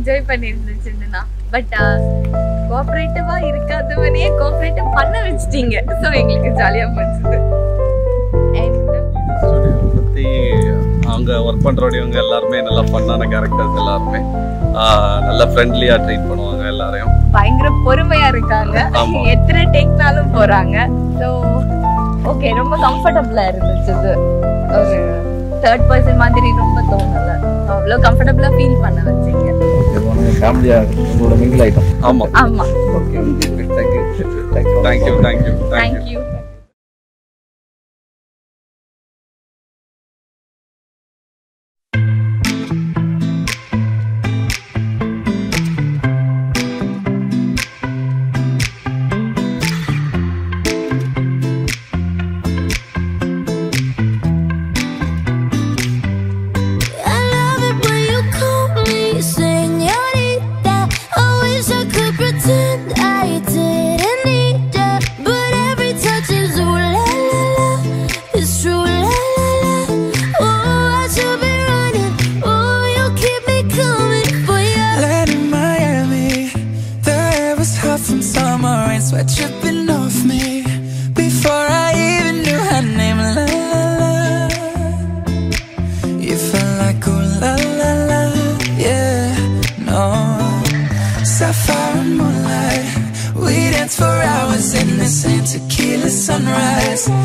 Enjoy பண்ணிருந்துச்சுன்னா. But கோஆபரேட்டிவா இருக்காதவனே கோஆபரேட்டிவ் பண்ண வச்சிட்டீங்க. ஸோ எங்களுக்கு ஜாலியா போச்சுது. பத்தி அவங்க ஒர்க் பண்றவங்க எல்லாருமே நல்லா ஃபன்னான கேரக்டர்ஸ், எல்லாருமே நல்லா ஃப்ரெண்ட்லியா ட்ரீட் பண்ணுவாங்க எல்லாரையும். பயங்கர பொறுமையா இருக்காங்க, எத்தனை டேக்னாலும் போறாங்க. ஸோ ஓகே, ரொம்ப கம்ஃபர்டபுளா இருந்துச்சு. ஒரு தேர்ட் பர்சன் மாதிரி ரொம்ப தோணல, அவ்வளோ கம்ஃபர்டபுளா ஃபீல் பண்ண வச்சீங்க. ஃபேமிலியா உங்களோட மிங்கிள் ஆயிட்டோம். ஆமா ஆமா. Okay, thank you thank you thank you thank you. Sweat dripping off me before I even knew her name. La la la, you felt like oh la la la, yeah, no. Sapphire and moonlight, we danced for hours in the same tequila sunrise.